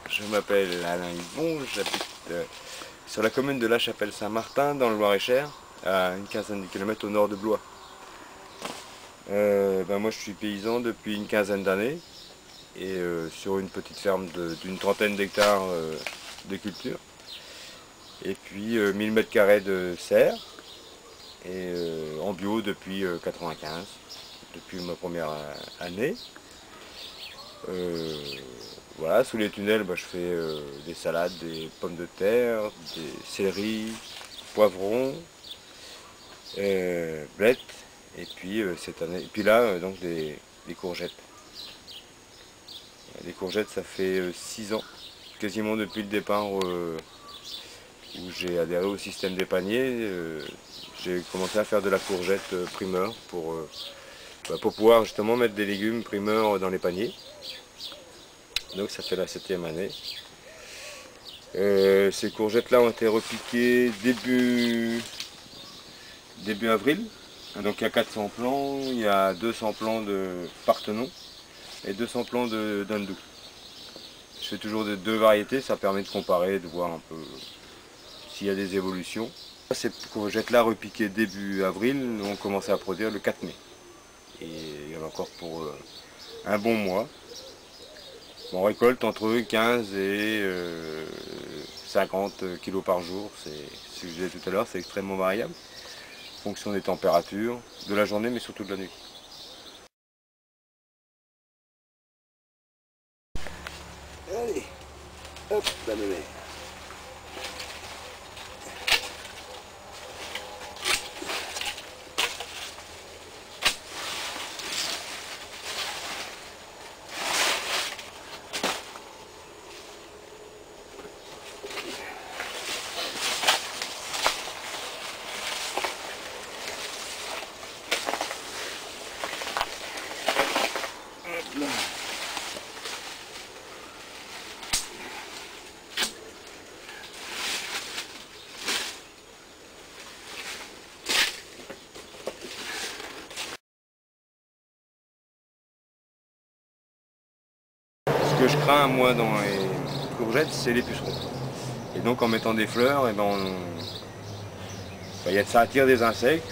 Je m'appelle Alain Yvon, j'habite sur la commune de La Chapelle-Saint-Martin dans le Loir-et-Cher, à une quinzaine de kilomètres au nord de Blois. Moi je suis paysan depuis une quinzaine d'années et sur une petite ferme d'une trentaine d'hectares de culture. Et puis 1000 m² de serre et en bio depuis 95, depuis ma première année. Voilà, sous les tunnels, je fais des salades, des pommes de terre, des céleris, poivrons, blettes, et puis cette année, et puis là donc des courgettes. Les courgettes, ça fait 6 ans, quasiment depuis le départ où j'ai adhéré au système des paniers. J'ai commencé à faire de la courgette primeur pour pouvoir justement mettre des légumes primeurs dans les paniers. Donc ça fait la 7e année. Ces courgettes-là ont été repiquées début avril. Donc il y a 400 plants, il y a 200 plants de Parthenon et 200 plants d'Hindou. Je fais toujours deux variétés, ça permet de comparer, de voir un peu s'il y a des évolutions. Ces courgettes-là repiquées début avril ont commencé à produire le 4 mai. Et il y en a encore pour un bon mois. On récolte entre 15 et 50 kg par jour, c'est ce que je disais tout à l'heure, c'est extrêmement variable, en fonction des températures, de la journée mais surtout de la nuit. Allez, hop, la mémé. Ce que je crains moi dans les courgettes, c'est les pucerons. Et donc en mettant des fleurs, ça attire des insectes.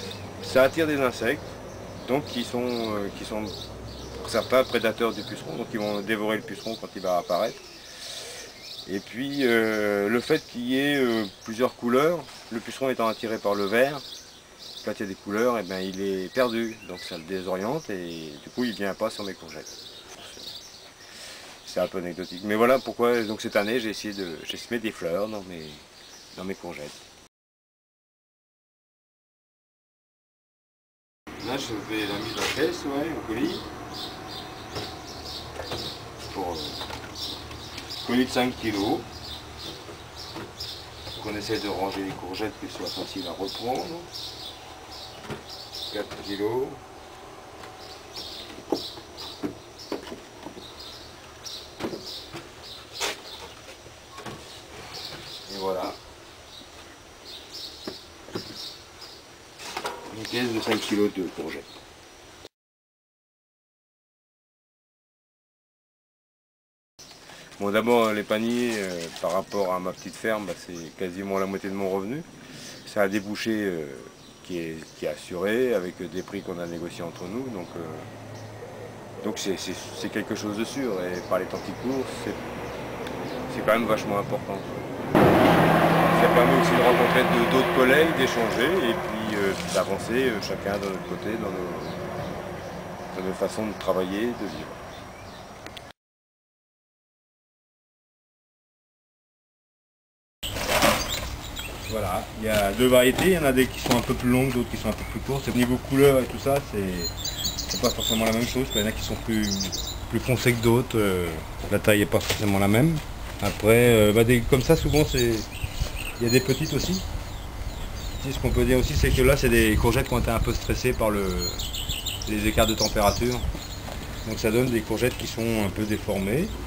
Donc qui sont pour certains prédateurs du puceron, donc ils vont dévorer le puceron quand il va apparaître. Et puis le fait qu'il y ait plusieurs couleurs, le puceron étant attiré par le vert, quand il y a des couleurs, il est perdu, donc ça le désoriente et du coup il ne vient pas sur mes courgettes. C'est un peu anecdotique. Mais voilà pourquoi donc cette année j'ai semé des fleurs dans mes courgettes. Là je fais la mise en caisse, au colis. Pour colis de 5 kg. Donc on essaie de ranger les courgettes qui soient faciles à reprendre. 4 kg. Et voilà. Une caisse de 5 kg de courgettes. Bon, d'abord les paniers par rapport à ma petite ferme, c'est quasiment la moitié de mon revenu. C'est un débouché qui est assuré avec des prix qu'on a négociés entre nous. Donc c'est quelque chose de sûr et par les temps qui courent, c'est quand même vachement important. Ça permet aussi de rencontrer d'autres collègues, d'échanger et puis d'avancer chacun de notre côté dans nos façons de travailler et de vivre. Voilà, il y a deux variétés, il y en a des qui sont un peu plus longues, d'autres qui sont un peu plus courtes. Au niveau couleur et tout ça, c'est pas forcément la même chose. Il y en a qui sont plus foncés que d'autres, la taille n'est pas forcément la même. Après, comme ça, souvent, il y a des petites aussi. Et ce qu'on peut dire aussi, c'est que là, c'est des courgettes qui ont été un peu stressées par les écarts de température. Donc ça donne des courgettes qui sont un peu déformées.